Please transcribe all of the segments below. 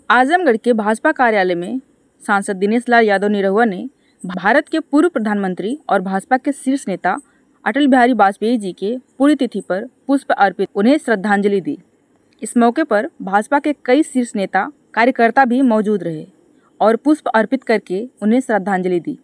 आजमगढ़ के भाजपा कार्यालय में सांसद दिनेश लाल यादव निरहुआ ने भारत के पूर्व प्रधानमंत्री और भाजपा के शीर्ष नेता अटल बिहारी वाजपेयी जी के पुण्यतिथि पर पुष्प अर्पित उन्हें श्रद्धांजलि दी। इस मौके पर भाजपा के कई शीर्ष नेता कार्यकर्ता भी मौजूद रहे और पुष्प अर्पित करके उन्हें श्रद्धांजलि दी।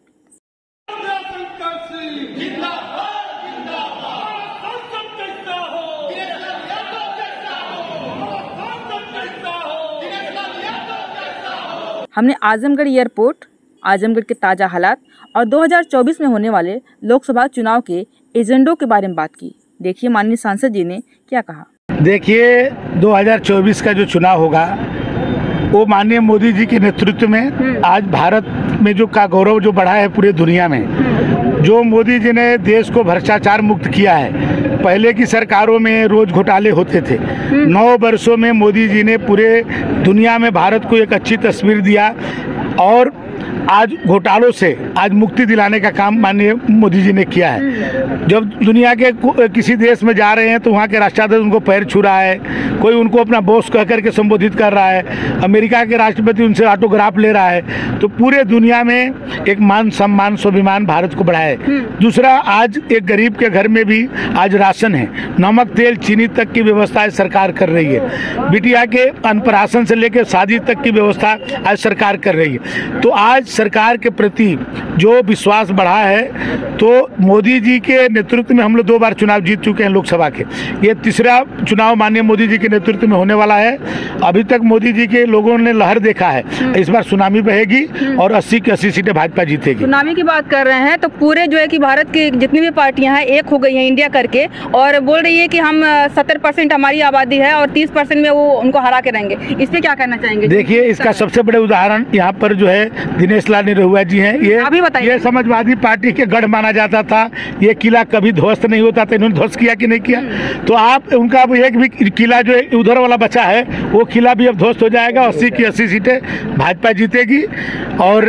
हमने आजमगढ़ एयरपोर्ट, आजमगढ़ के ताज़ा हालात और 2024 में होने वाले लोकसभा चुनाव के एजेंडों के बारे में बात की। देखिए माननीय सांसद जी ने क्या कहा। देखिए 2024 का जो चुनाव होगा वो माननीय मोदी जी के नेतृत्व में आज भारत में जो का गौरव जो बढ़ा है पूरे दुनिया में, जो मोदी जी ने देश को भ्रष्टाचार मुक्त किया है। पहले की सरकारों में रोज घोटाले होते थे। 9 वर्षों में मोदी जी ने पूरे दुनिया में भारत को एक अच्छी तस्वीर दिया और आज घोटालों से आज मुक्ति दिलाने का काम माननीय मोदी जी ने किया है। जब दुनिया के किसी देश में जा रहे हैं तो वहाँ के राष्ट्राध्यक्ष उनको पैर छू रहा है, कोई उनको अपना बॉस कह करके संबोधित कर रहा है, अमेरिका के राष्ट्रपति उनसे ऑटोग्राफ ले रहा है। तो पूरे दुनिया में एक मान सम्मान स्वाभिमान भारत को बढ़ा है। दूसरा, आज एक गरीब के घर में भी आज राशन है, नमक तेल चीनी तक की व्यवस्था सरकार कर रही है। बिटिया के अन्नप्राशन से लेकर शादी तक की व्यवस्था आज सरकार कर रही है। तो आज सरकार के प्रति जो विश्वास बढ़ा है, तो मोदी जी के नेतृत्व में हम लोग 2 बार चुनाव जीत चुके हैं लोकसभा के। ये तीसरा चुनाव माननीय मोदी जी के नेतृत्व में होने वाला है। अभी तक मोदी जी के लोगों ने लहर देखा है, इस बार सुनामी बहेगी और 80 की 80 सीटें भाजपा जीतेगी। सुनामी की बात कर रहे हैं तो पूरे जो है कि भारत की जितनी भी पार्टियां हैं एक हो गई हैं इंडिया करके, और बोल रही है कि हम 70% हमारी आबादी है और 30% में वो उनको हरा के रहेंगे। इस पे क्या कहना चाहेंगे? देखिए इसका सबसे बड़े उदाहरण यहाँ पर जो है दिनेश लाल निरहुआ जी हैं। ये समाजवादी पार्टी के गढ़ माना जाता था। ये किला कभी ध्वस्त नहीं होता था, इन्होंने ध्वस्त किया कि नहीं किया? तो आप उनका अब एक भी किला जो है उधर वाला बचा है, वो किला भी अब ध्वस्त हो जाएगा। 80 की 80 सीटें भाजपा जीतेगी। और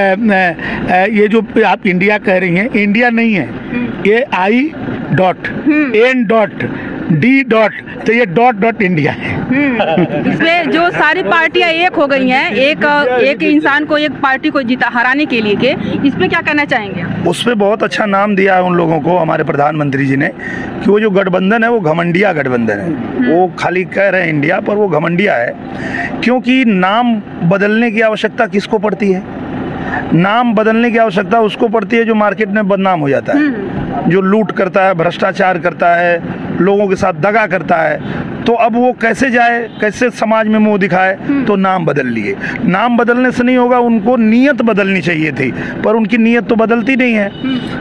ये जो आप इंडिया कह रही हैं, इंडिया नहीं है, ये I.N.D. तो ये डॉट इंडिया है। इसमें जो सारी पार्टियां एक हो गई हैं, एक इंसान को, एक पार्टी को जीता हराने के लिए के, इस पे क्या कहना चाहेंगे? उस पे बहुत अच्छा नाम दिया है उन लोगों को हमारे प्रधानमंत्री जी ने कि वो जो गठबंधन है वो घमंडिया गठबंधन है। वो खाली कह रहे हैं इंडिया, पर वो घमंडिया है। क्योंकि नाम बदलने की आवश्यकता किसको पड़ती है? नाम बदलने की आवश्यकता उसको पड़ती है जो मार्केट में बदनाम हो जाता है, जो लूट करता है, भ्रष्टाचार करता है, लोगों के साथ दगा करता है। तो अब वो कैसे जाए, कैसे समाज में मुंह दिखाए? तो नाम बदल लिए। नाम बदलने से नहीं होगा, उनको नीयत बदलनी चाहिए थी, पर उनकी नीयत तो बदलती नहीं है।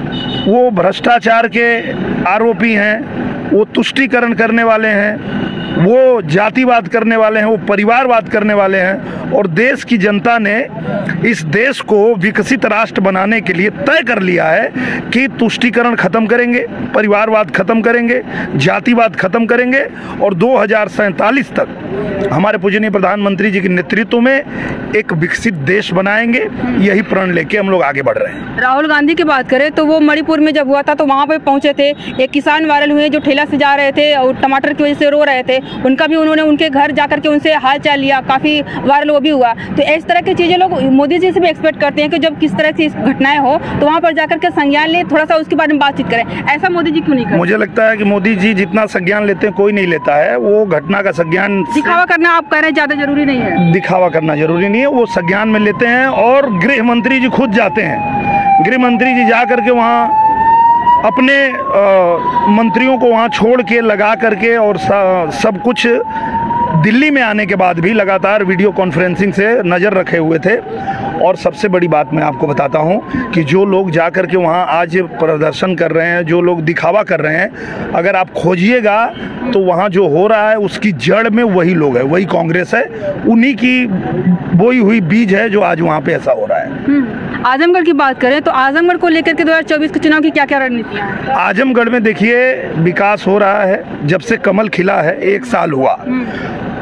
वो भ्रष्टाचार के आरोपी हैं, वो तुष्टीकरण करने वाले हैं, वो जातिवाद करने वाले हैं, वो परिवारवाद करने वाले हैं। और देश की जनता ने इस देश को विकसित राष्ट्र बनाने के लिए तय कर लिया है कि तुष्टीकरण खत्म करेंगे, परिवारवाद खत्म करेंगे, जातिवाद खत्म करेंगे और 2047 तक हमारे पूजनीय प्रधानमंत्री जी के नेतृत्व में एक विकसित देश बनाएंगे। यही प्रण लेके हम लोग आगे बढ़ रहे हैं। राहुल गांधी की बात करें तो वो मणिपुर में जब हुआ था तो वहाँ पे पहुंचे थे। एक किसान वायरल हुए जो ठेला से जा रहे थे और टमाटर की वजह से रो रहे थे, उनका भी उन्होंने उनके घर जाकर के उनसे हाल चाल लिया, काफी वायरल वो भी हुआ। तो इस तरह की चीजें लोग मोदी जी से भी एक्सपेक्ट करते हैं कि जब किस तरह की घटनाएं हो तो वहाँ पर जाकर के संज्ञान ले, थोड़ा सा उसके बारे में बातचीत करें। ऐसा मोदी जी क्यों नहीं करते? मुझे लगता है कि मोदी जी जितना संज्ञान लेते हैं कोई नहीं लेता है। वो घटना का संज्ञान दिखावा करना आप कह रहे हैं ज्यादा जरूरी नहीं है। दिखावा करना जरूरी नहीं है, वो संज्ञान में लेते हैं। और गृह मंत्री जी खुद जाते हैं। गृह मंत्री जी जा करके वहाँ अपने मंत्रियों को वहाँ छोड़ के लगा करके और सब कुछ दिल्ली में आने के बाद भी लगातार वीडियो कॉन्फ्रेंसिंग से नज़र रखे हुए थे। और सबसे बड़ी बात मैं आपको बताता हूं कि जो लोग जा कर के वहाँ आज प्रदर्शन कर रहे हैं, जो लोग दिखावा कर रहे हैं, अगर आप खोजिएगा तो वहाँ जो हो रहा है उसकी जड़ में वही लोग हैं, वही कांग्रेस है। उन्हीं की बोई हुई बीज है जो आज वहाँ पे ऐसा हो रहा है। आजमगढ़ की बात करें तो आजमगढ़ को लेकर के 2024 के चुनाव की क्या क्या रणनीति है? आजमगढ़ में देखिए विकास हो रहा है। जब से कमल खिला है 1 साल हुआ,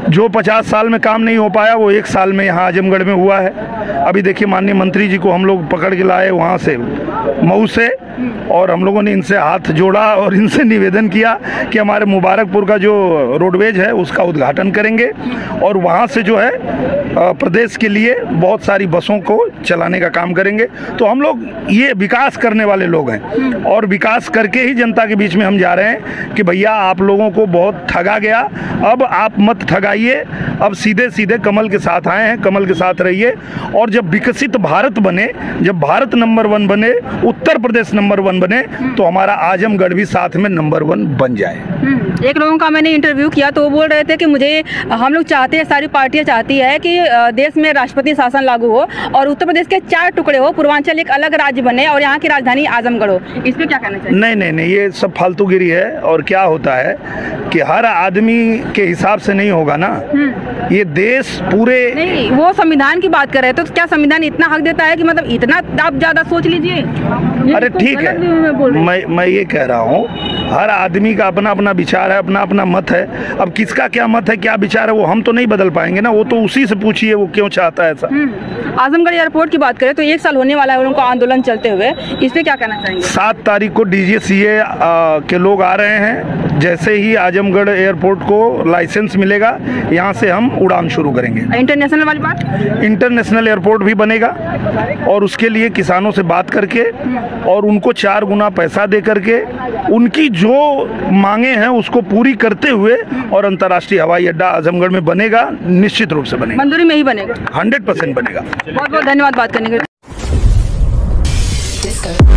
जो 50 साल में काम नहीं हो पाया वो 1 साल में यहाँ आजमगढ़ में हुआ है। अभी देखिए माननीय मंत्री जी को हम लोग पकड़ के लाए वहाँ से, मऊ से, और हम लोगों ने इनसे हाथ जोड़ा और इनसे निवेदन किया कि हमारे मुबारकपुर का जो रोडवेज है उसका उद्घाटन करेंगे और वहाँ से जो है प्रदेश के लिए बहुत सारी बसों को चलाने का काम करेंगे। तो हम लोग ये विकास करने वाले लोग हैं और विकास करके ही जनता के बीच में हम जा रहे हैं कि भैया आप लोगों को बहुत ठगा गया, अब आप मत ठगाइए, अब सीधे सीधे कमल के साथ आए हैं, कमल के साथ रहिए। और जब विकसित भारत बने, जब भारत नंबर 1 बने, उत्तर प्रदेश नंबर 1 बने, तो हमारा आजमगढ़ भी साथ में नंबर 1 बन जाए। एक लोगों का मैंने इंटरव्यू किया तो वो बोल रहे थे कि मुझे, हम लोग चाहते हैं, सारी पार्टियां चाहती है कि देश में राष्ट्रपति शासन लागू हो और उत्तर प्रदेश के 4 टुकड़े हो, पूर्वांचल एक अलग राज्य बने और यहाँ की राजधानी आजमगढ़ हो। इस पे क्या कहना चाहिए? नहीं, ये सब फालतूगिरी है। और क्या होता है कि हर आदमी के हिसाब से नहीं होगा ना, ये देश पूरे नहीं, वो संविधान की बात कर रहे थे, तो क्या संविधान इतना हक देता है कि मतलब इतना आप ज्यादा सोच लीजिए? अरे ठीक है, मैं ये कह रहा हूँ हर आदमी का अपना अपना विचार है, अपना अपना मत है। अब किसका क्या मत है, क्या विचार है, वो हम तो नहीं बदल पाएंगे ना, वो तो उसी से पूछिए वो क्यों चाहता है ऐसा। आजमगढ़ एयरपोर्ट की बात करें तो 1 साल होने वाला है उनको आंदोलन चलते हुए, इस पे क्या कहना चाहेंगे? 7 तारीख को DGCA के लोग आ रहे हैं। जैसे ही आजमगढ़ एयरपोर्ट को लाइसेंस मिलेगा, यहाँ से हम उड़ान शुरू करेंगे। इंटरनेशनल वाली बात? इंटरनेशनल एयरपोर्ट भी बनेगा और उसके लिए किसानों से बात करके और उनको 4 गुना पैसा दे करके उनकी जो मांगे हैं उसको पूरी करते हुए और अंतर्राष्ट्रीय हवाई अड्डा आजमगढ़ में बनेगा, निश्चित रूप से बनेगा। मंजूरी में ही बनेगा? 100% बनेगा। बहुत बहुत धन्यवाद बात करने के लिए।